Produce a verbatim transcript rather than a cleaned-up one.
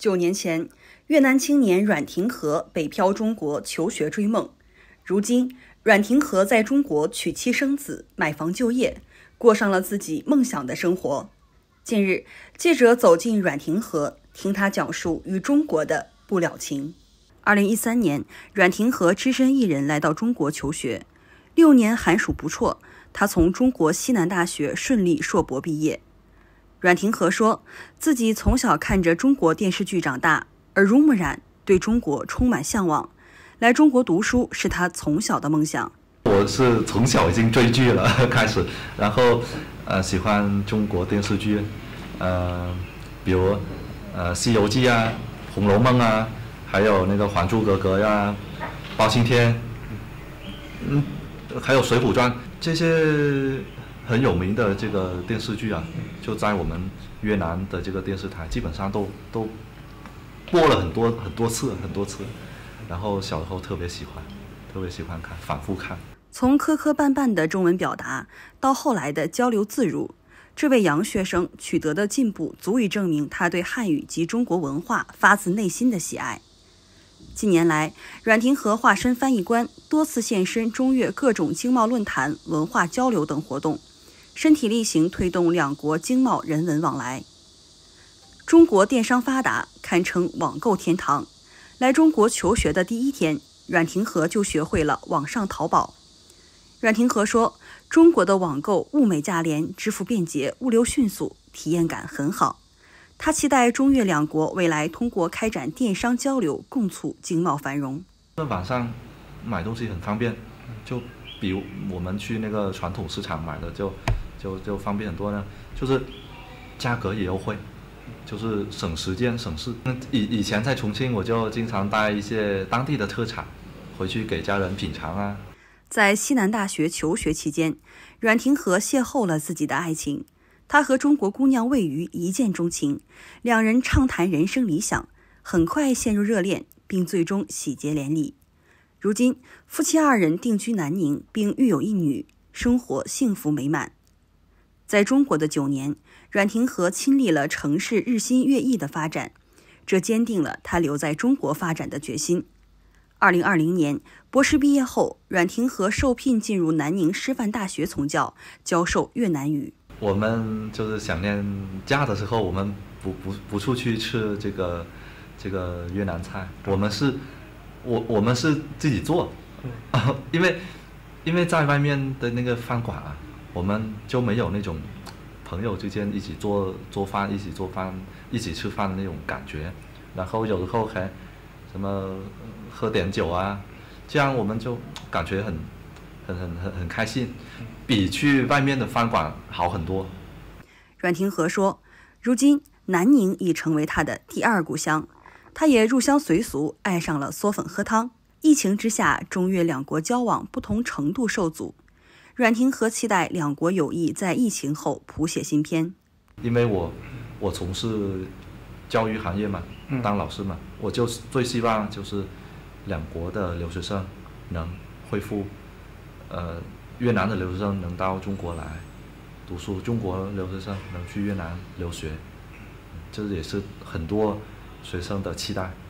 九年前，越南青年阮廷和北漂中国求学追梦。如今，阮廷和在中国娶妻生子、买房就业，过上了自己梦想的生活。近日，记者走进阮廷和，听他讲述与中国的不了情。二零一三年，阮廷和只身一人来到中国求学，六年寒暑不辍，他从中国西南大学顺利硕博毕业。阮廷和说，自己从小看着中国电视剧长大，耳濡目染，对中国充满向往。来中国读书是他从小的梦想。 我是从小已经追剧了开始，然后呃喜欢中国电视剧，呃比如呃《西游记》啊、《红楼梦》啊，还有那个《还珠格格》呀、《包青天》，嗯，还有《水浒传》这些很有名的这个电视剧啊，就在我们越南的这个电视台基本上都都播了很多很多次很多次，然后小时候特别喜欢，特别喜欢看，反复看。 从磕磕绊绊的中文表达到后来的交流自如，这位洋学生取得的进步足以证明他对汉语及中国文化发自内心的喜爱。近年来，阮廷和化身翻译官，多次现身中越各种经贸论坛、文化交流等活动，身体力行推动两国经贸人文往来。中国电商发达，堪称网购天堂。来中国求学的第一天，阮廷和就学会了网上淘宝。阮廷和说，中国的网购物美价廉，支付便捷，物流迅速，体验感很好。他期待中越两国未来通过开展电商交流，共促经贸繁荣。 网上买东西很方便，就比如我们去那个传统市场买的就就就方便很多呢，就是价格也优惠，就是省时间省事。以以前在重庆，我就经常带一些当地的特产回去给家人品尝啊。 在西南大学求学期间，阮廷和邂逅了自己的爱情。他和中国姑娘魏瑜一见钟情，两人畅谈人生理想，很快陷入热恋，并最终喜结连理。如今，夫妻二人定居南宁，并育有一女，生活幸福美满。在中国的九年，阮廷和亲历了城市日新月异的发展，这坚定了他留在中国发展的决心。二零二零年，博士毕业后，阮廷和受聘进入南宁师范大学从教，教授越南语。 我们就是想念家的时候，我们不不不出去吃这个这个越南菜，我们是，我我们是自己做，因为因为在外面的那个饭馆啊，我们就没有那种朋友之间一起做做饭、一起做饭、一起吃饭的那种感觉，然后有时候还什么喝点酒啊，这样我们就感觉很很很很很开心，比去外面的饭馆好很多。 阮廷和说，如今南宁已成为他的第二故乡，他也入乡随俗，爱上了嗦粉喝汤。疫情之下，中越两国交往不同程度受阻，阮廷和期待两国友谊在疫情后谱写新篇。 因为我我从事教育行业嘛，当老师嘛，我就最希望就是两国的留学生能恢复，呃，越南的留学生能到中国来读书，中国留学生能去越南留学，这也是很多学生的期待。